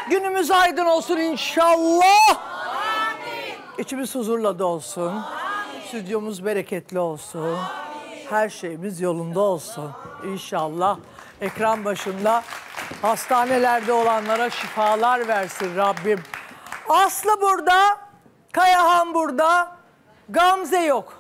Günümüz aydın olsun inşallah. Amin. İçimiz huzurla dolsun. Amin. Stüdyomuz bereketli olsun. Amin. Her şeyimiz yolunda olsun inşallah. Ekran başında hastanelerde olanlara şifalar versin Rabbim. Aslı burada, Kayahan burada, Gamze yok.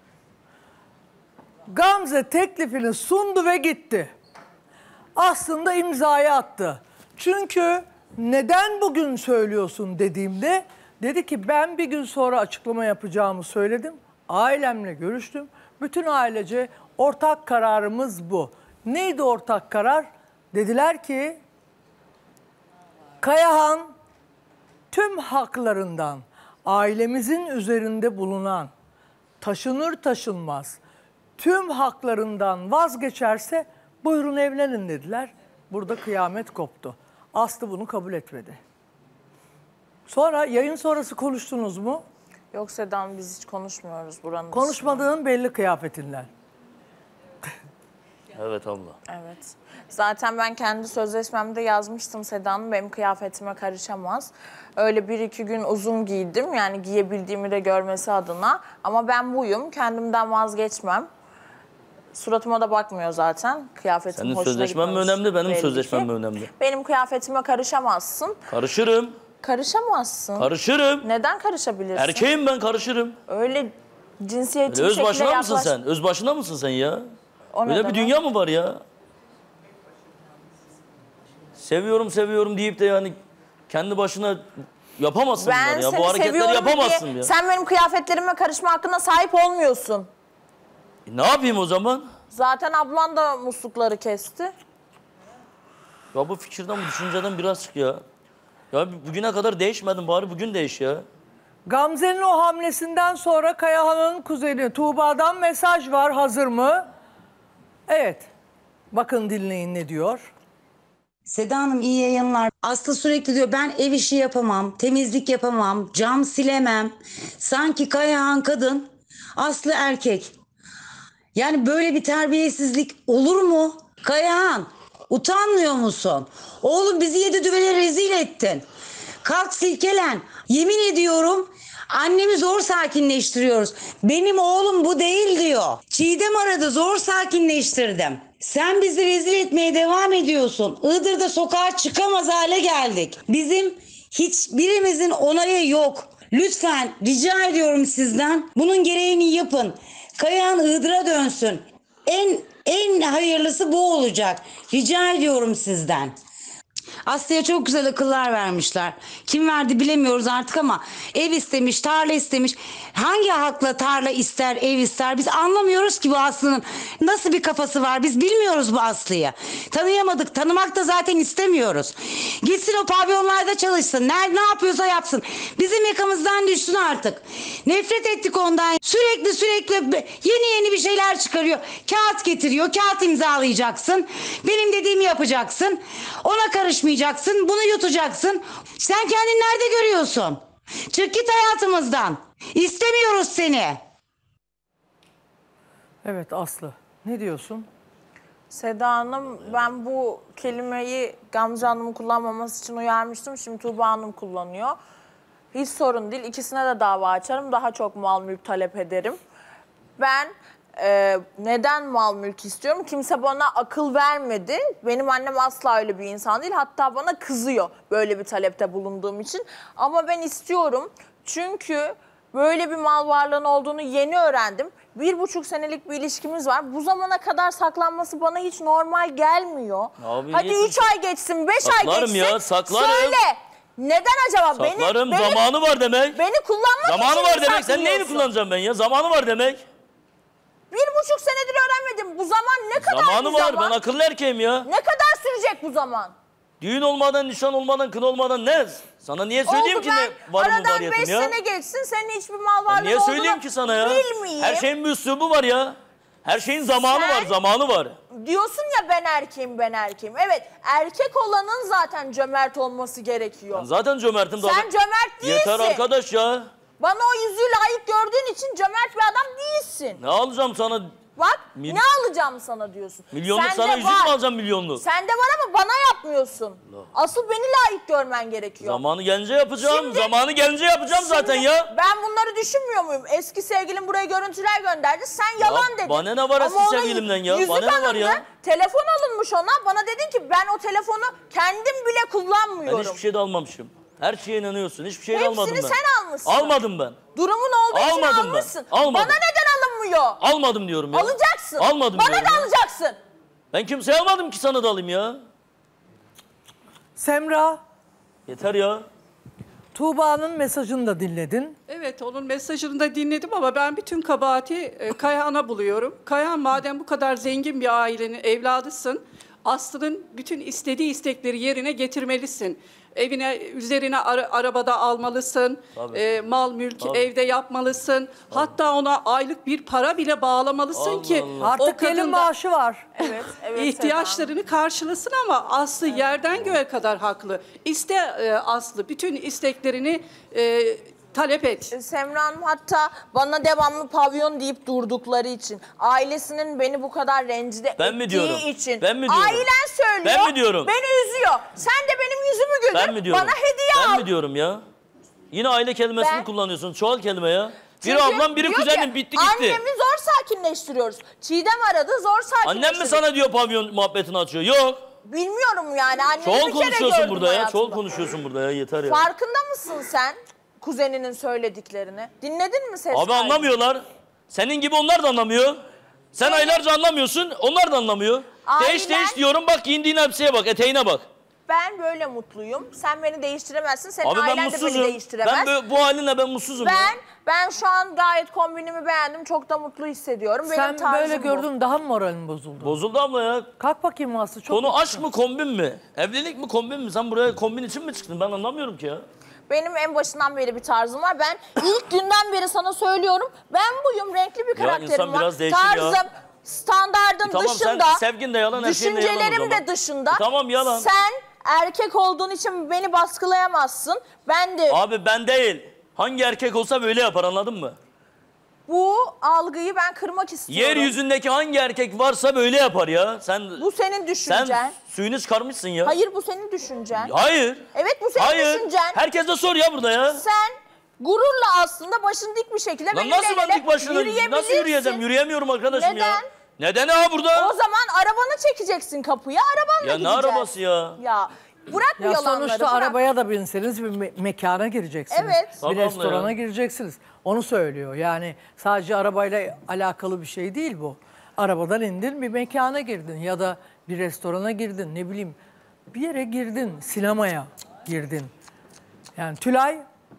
Gamze teklifini sundu ve gitti. Aslında imzayı attı. Çünkü neden bugün söylüyorsun dediğimde dedi ki ben bir gün sonra açıklama yapacağımı söyledim. Ailemle görüştüm. Bütün ailece ortak kararımız bu. Neydi ortak karar? Dediler ki Kayahan tüm haklarından ailemizin üzerinde bulunan taşınır taşınmaz tüm haklarından vazgeçerse buyurun evlenin dediler. Burada kıyamet koptu. Aslı bunu kabul etmedi. Sonra yayın sonrası konuştunuz mu? Yok Seda Hanım, biz hiç konuşmuyoruz buranın Konuşmadığın dışında. belli kıyafetinden. Evet abla. Evet. Zaten ben kendi sözleşmemde yazmıştım Seda Hanım, benim kıyafetime karışamaz. Öyle bir iki gün uzun giydim, yani giyebildiğimi de görmesi adına. Ama ben buyum, kendimden vazgeçmem. Suratıma da bakmıyor zaten. Kıyafetim Senin hoşuna sözleşmen mi gitmemiş önemli, benim belli sözleşmem ki. mi önemli? Benim kıyafetime karışamazsın. Karışırım. Karışamazsın. Karışırım. Neden karışabilirsin? Erkeğim ben, karışırım. Öyle cinsiyetçi bir Öz şekilde başına mısın yaklaş... sen? Öz başına mısın sen ya? O Öyle bir dünya mı var ya? Seviyorum seviyorum deyip de yani kendi başına yapamazsın Ben ya. seni Bu hareketleri seviyorum yapamazsın diye ya. sen benim kıyafetlerime karışma hakkına sahip olmuyorsun. Ne yapayım o zaman? Zaten ablan da muslukları kesti. Ya bu fikirden, bu düşünceden biraz çık ya. Ya bugüne kadar değişmedin, bari bugün değiş ya. Gamze'nin o hamlesinden sonra Kayahan'ın kuzeni Tuğba'dan mesaj var. Hazır mı? Evet. Bakın dinleyin ne diyor. Seda Hanım iyi yayınlar. Aslı sürekli diyor ben ev işi yapamam, temizlik yapamam, cam silemem. Sanki Kayahan kadın, Aslı erkek. Yani böyle bir terbiyesizlik olur mu? Kayahan utanmıyor musun? Oğlum bizi yedi düvele rezil ettin. Kalk silkelen. Yemin ediyorum annemi zor sakinleştiriyoruz. Benim oğlum bu değil diyor. Çiğdem aradı, zor sakinleştirdim. Sen bizi rezil etmeye devam ediyorsun. Iğdır'da sokağa çıkamaz hale geldik. Bizim hiçbirimizin onayı yok. Lütfen rica ediyorum sizden bunun gereğini yapın. Kayahan Iğdır'a dönsün. En hayırlısı bu olacak. Rica ediyorum sizden. Aslı'ya çok güzel akıllar vermişler. Kim verdi bilemiyoruz artık ama ev istemiş, tarla istemiş. Hangi hakla tarla ister, ev ister? Biz anlamıyoruz ki bu Aslı'nın nasıl bir kafası var. Biz bilmiyoruz bu Aslı'yı. Tanıyamadık, tanımak da zaten istemiyoruz. Gitsin o pavyonlarda çalışsın. Ne yapıyorsa yapsın. Bizim yakamızdan düşsün artık. Nefret ettik ondan. Sürekli yeni bir şeyler çıkarıyor. Kağıt getiriyor, kağıt imzalayacaksın. Benim dediğimi yapacaksın. Ona karışmayacaksın, bunu yutacaksın. Sen kendini nerede görüyorsun? Çık git hayatımızdan. İstemiyoruz seni. Evet Aslı ne diyorsun? Seda Hanım, ben bu kelimeyi Gamze Hanım'ın kullanmaması için uyarmıştım. Şimdi Tuğba Hanım kullanıyor. Hiç sorun değil. İkisine de dava açarım. Daha çok mal mülk talep ederim. Ben neden mal mülk istiyorum? Kimse bana akıl vermedi. Benim annem asla öyle bir insan değil. Hatta bana kızıyor böyle bir talepte bulunduğum için. Ama ben istiyorum. Çünkü böyle bir mal varlığının olduğunu yeni öğrendim. 1,5 senelik bir ilişkimiz var. Bu zamana kadar saklanması bana hiç normal gelmiyor. Abi, hadi 3 ay geçsin, 5 ay geçsin. Ya, saklarım. Söyle. Neden acaba? Saklarım, zamanı var demek. Beni kullanmak zamanı için var demek. Sen neyini kullanacaksın ben ya? Zamanı var demek. 1,5 senedir öğrenmedim. Bu zaman ne kadar Zamanı bir var. zaman? Ben akıllı erkeğim ya. Ne kadar sürecek bu zaman? Düğün olmadan, nişan olmadan, kın olmadan ne? Sana niye söyleyeyim ki ne varım aradan variyetim 5 ya? sene geçsin, senin hiçbir mal varlığın Niye olduğunu söyleyeyim ki sana ya? bilmeyeyim. Her şeyin bir üslubu var ya. Her şeyin zamanı Sen- var, zamanı var. Diyorsun ya ben erkeğim, ben erkeğim. Evet, erkek olanın zaten cömert olması gerekiyor. Ben zaten cömertim. Sen cömert değilsin. Yeter arkadaş ya. Bana o yüzüğü layık gördüğün için cömert bir adam değilsin. Ne alacağım sana Bak ne alacağım sana diyorsun. Milyonluk Sende sana yüzük mü var. alacağım milyonluk? Sende var ama bana yapmıyorsun. Asıl beni layık görmen gerekiyor. Zamanı gelince yapacağım. Şimdi- Zamanı gelince yapacağım zaten Şimdi ya. Ben bunları düşünmüyor muyum? Eski sevgilim buraya görüntüler gönderdi. Sen yalan dedin. bana ne var eski Ama ona sevgilimden ya? yüzük Bana ne var alındı, ya? Telefon alınmış ona. Bana dedin ki ben o telefonu kendim bile Ben kullanmıyorum. hiçbir şey de almamışım. Her şeye inanıyorsun. Hiçbir şey de almadım ben. Hepsini sen almışsın. Almadım ben. Durumun olduğu için Almadım ben. almışsın. Almadım. Bana neden alınmıyor? Almadım diyorum ya. Alacaksın. Almadım Bana diyorum da ya. alacaksın. Ben kimseye almadım ki sana da alayım ya. Semra, Yeter ya. Tuğba'nın mesajını da dinledin. Evet, onun mesajını da dinledim ama ben bütün kabahati Kayahan'a buluyorum. Kayahan madem bu kadar zengin bir ailenin evladısın, Aslı'nın bütün istediği istekleri yerine getirmelisin. Evine, üzerine arabada almalısın, mal mülk Tabii. evde yapmalısın. Hatta ona aylık bir para bile bağlamalısın Allah ki Allah. Artık o gelin kadın da maaşı var. Evet, evet. ihtiyaçlarını karşılasın ama Aslı yerden göğe kadar haklı. İste Aslı bütün isteklerini talep et. Semra Hanım hatta bana devamlı pavyon deyip durdukları için, ailesinin beni bu kadar rencide Ben mi ettiği diyorum? için, Ben mi diyorum? ailen söylüyor, Ben mi diyorum? beni üzüyor. Sen de benim yüzümü güldür, Ben mi diyorum? bana hediye al. Ben mi diyorum ya? Yine aile kelimesini Ben- kullanıyorsun. Çoğal kelime ya. Biri Çünkü ablam, biri diyor kuzenim, ki, bitti gitti. Annemi zor sakinleştiriyoruz. Çiğdem aradı, zor sakinleştiriyoruz. Annem mi sana diyor pavyon muhabbetini açıyor? Yok. Bilmiyorum yani, annemi Çoğal bir kere konuşuyorsun gördüm burada ya. hayatımda. Çoğal konuşuyorsun burada ya. Yeter ya. Farkında mısın sen kuzeninin söylediklerini? Dinledin mi ses Abi kaydını? anlamıyorlar. Senin gibi onlar da anlamıyor. Sen aylarca anlamıyorsun, onlar da anlamıyor. Değiş Ailen- değiş diyorum, bak giyindiğin elbiseye bak, eteğine bak. Ben böyle mutluyum. Sen beni değiştiremezsin. Senin Abi ben ailen de beni mutsuzum. değiştiremez. Bu halinle ben mutsuzum ya. Ben şu an gayet kombinimi beğendim. Çok da mutlu hissediyorum. Benim Sen tarzım böyle bu. gördün daha mı moralin bozuldu? Bozuldu abla ya. Kalk bakayım Aslı. Çok Konu mutlu. aşk mı, kombin mi? Evlilik mi, kombin mi? Sen buraya kombin için mi çıktın? Ben anlamıyorum ki ya. Benim en başından beri bir tarzım var. Ben ilk günden beri sana söylüyorum. Ben buyum. Renkli bir karakterim insan var. biraz değişir ya. Tarzım, standardın Tamam, dışında. sen sevgin de yalan, her şeyin de yalan o Düşüncelerim zaman. de dışında. Tamam, yalan. Sen erkek olduğun için beni baskılayamazsın. Ben de Abi ben değil. Hangi erkek olsa böyle yapar, anladın mı? bu algıyı ben kırmak istiyorum. Yeryüzündeki hangi erkek varsa böyle yapar ya. Bu senin düşüncen. Sen suyunu çıkarmışsın ya. Hayır, bu senin düşüncen. Hayır. Evet, bu senin Hayır. düşüncen. Herkes de sor ya burada ya. Sen gururla aslında başın dik bir şekilde Lan benimle nasıl el ben ele dik başına, nasıl yürüyebilirsin. yürüyeceğim? Yürüyemiyorum arkadaşım ya. Neden? Neden ha burada? O zaman arabanı çekeceksin kapıya, arabanla Ya ne gideceğiz. arabası ya? Ya bırak bu Ya yalanları, sonuçta bırak. arabaya da binseniz bir mekana gireceksiniz. Evet. Bir Tamam restorana ya. gireceksiniz. Onu söylüyor. Yani sadece arabayla alakalı bir şey değil bu. Arabadan indin bir mekana girdin ya da bir restorana girdin, ne bileyim bir yere girdin, sinemaya girdin. Yani Tülay,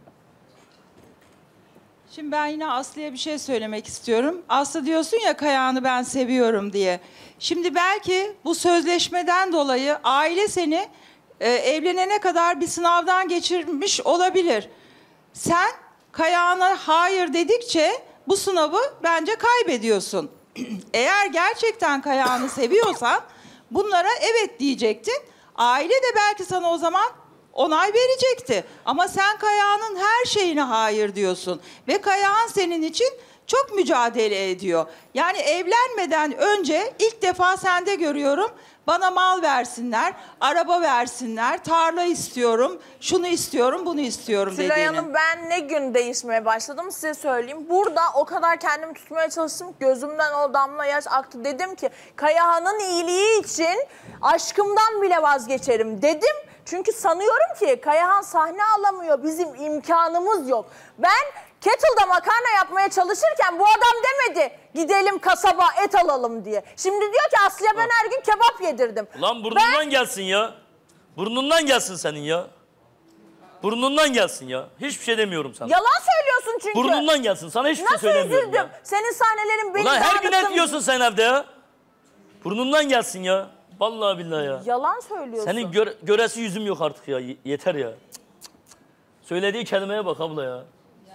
Şimdi ben yine Aslı'ya bir şey söylemek istiyorum. Aslı diyorsun ya Kayahan'ı ben seviyorum diye. Şimdi belki bu sözleşmeden dolayı aile seni evlenene kadar bir sınavdan geçirmiş olabilir. Sen Kayahan'a hayır dedikçe bu sınavı bence kaybediyorsun. Eğer gerçekten Kayahan'ı seviyorsan bunlara evet diyecektin. Aile de belki sana o zaman onay verecekti. Ama sen Kayahan'ın her şeyine hayır diyorsun. Ve Kayahan senin için çok mücadele ediyor. Yani evlenmeden önce ilk defa sende görüyorum. Bana mal versinler, araba versinler, tarla istiyorum, şunu istiyorum, bunu istiyorum Tülay dediğini. Hanım, ben ne gün değişmeye başladım size söyleyeyim. Burada o kadar kendimi tutmaya çalıştım ki gözümden o damla yaş aktı. Dedim ki Kayahan'ın iyiliği için aşkımdan bile vazgeçerim dedim. Çünkü sanıyorum ki Kayahan sahne alamıyor, bizim imkanımız yok. Ben kettle'da makarna yapmaya çalışırken bu adam demedi gidelim kasaba et alalım diye. Şimdi diyor ki Aslı'ya ben her gün kebap yedirdim. Lan burnundan gelsin ya. Burnundan gelsin senin ya. Burnundan gelsin ya. Hiçbir şey demiyorum sana. Yalan söylüyorsun çünkü. Burnundan gelsin. Sana hiçbir şey Nasıl söylemiyorum üzüldüm? ya. Senin sahnelerin beni Ulan her gün dağıttın. et yiyorsun sen evde ya. Burnundan gelsin ya. Vallahi billahi ya. Yalan söylüyorsun. Senin göresi yüzüm yok artık ya. Yeter ya. Cık, cık, cık. Söylediği kelimeye bak abla ya.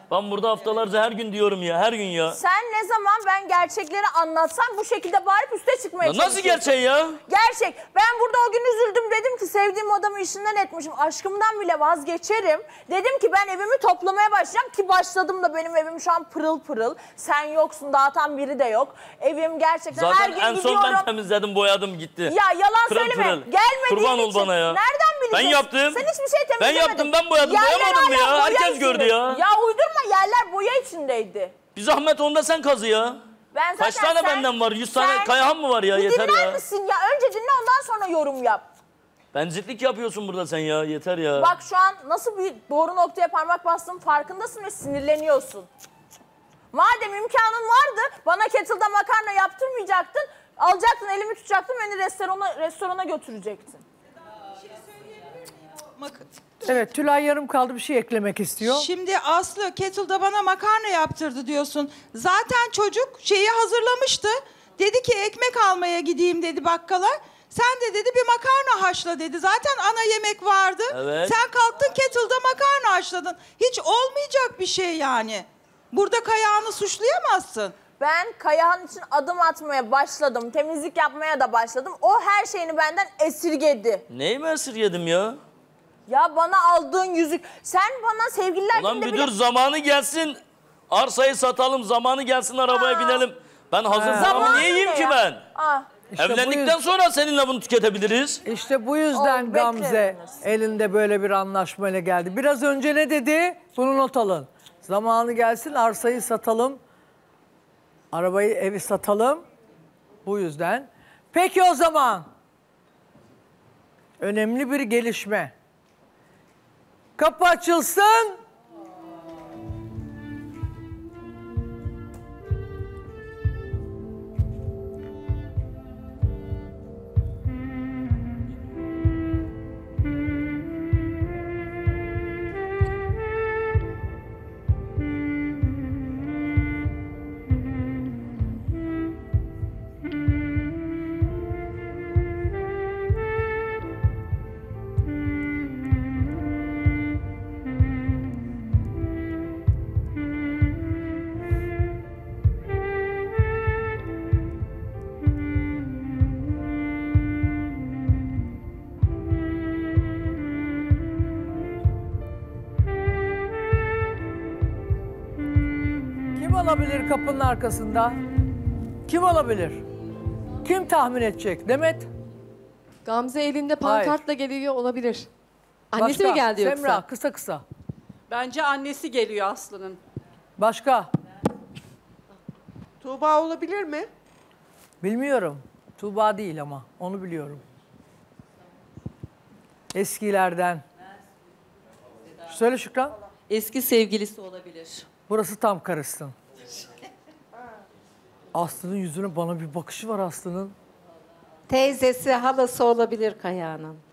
Ben burada haftalarca her gün diyorum ya, her gün ya. Sen ne zaman ben gerçekleri anlatsam bu şekilde bağırıp üste çıkmaya Ya nasıl çalışıyorsun. gerçek ya? Gerçek. Ben burada o gün üzüldüm. Dedim ki sevdiğim adamı işinden etmişim. Aşkımdan bile vazgeçerim. Dedim ki ben evimi toplamaya başlayacağım ki başladım da benim evim şu an pırıl pırıl. Sen yoksun, dağıtan biri de yok. Evim gerçekten her Zaten gün en gidiyorum. son ben temizledim, boyadım gitti. Ya yalan Pırıl söyleme. pırıl. Gelmediğin Kurban ol için. bana ya. Nereden bileceksin? Ben yaptım. Sen hiçbir şey Ben temizlemedin. yaptım, ben boyadım. Yerler Boyamadım mı hala ya? boya Herkes içinde. gördü ya. Ya uydurma, yerler boya içindeydi. Bir zahmet onda sen kazı ya. Ben Kaç zaten tane benden var? 100 tane Kayahan mı var ya? Bir Yeter dinler ya. misin ya? Önce dinle, ondan sonra yorum yap. Bencillik yapıyorsun burada sen ya. Yeter ya. Bak şu an nasıl bir doğru noktaya parmak bastığın farkındasın ve sinirleniyorsun. Madem imkanın vardı, bana kettle'da makarna yaptırmayacaktın. Alacaktın, elimi tutacaktın, beni restorana götürecektin. Evet, Tülay yarım kaldı, bir şey eklemek istiyor. Şimdi Aslı kettle'da bana makarna yaptırdı diyorsun. Zaten çocuk şeyi hazırlamıştı. Dedi ki ekmek almaya gideyim dedi bakkala. Sen de dedi bir makarna haşla dedi. Zaten ana yemek vardı. Evet. Sen kalktın kettle'da makarna haşladın. Hiç olmayacak bir şey yani. Burada Kayahan'ı suçlayamazsın. Ben Kayahan için adım atmaya başladım, temizlik yapmaya da başladım. O her şeyini benden esirgedi. Neyi mi esirgedim ya? Ya bana aldığın yüzük, sen bana sevgililer Ulan gününde bir dur, zamanı gelsin. Arsayı satalım, zamanı gelsin, arabaya binelim. Ben hazır zamanı niye yiyeyim ki ben? İşte bu Evlendikten sonra seninle bunu tüketebiliriz. İşte bu yüzden Oğlum, Gamze beklemediniz. elinde böyle bir anlaşmayla geldi. Biraz önce ne dedi? Bunu not alın. Zamanı gelsin, arsayı satalım. Arabayı, evi satalım. Bu yüzden. Peki o zaman. Önemli bir gelişme. Kapı açılsın. Kim olabilir kapının arkasında? Kim olabilir? Kim tahmin edecek? Demet? Gamze elinde pankartla geliyor olabilir. Annesi Başka? mi geldi yoksa? Semra, kısa kısa. Bence annesi geliyor Aslı'nın. Başka? Tuğba olabilir mi? Bilmiyorum. Tuğba değil ama onu biliyorum. Eskilerden. Söyle Şükran. Eski sevgilisi olabilir. Burası tam karışsın. Aslı'nın yüzüne bana bir bakışı var Aslı'nın. Teyzesi, halası olabilir Kaya'nın.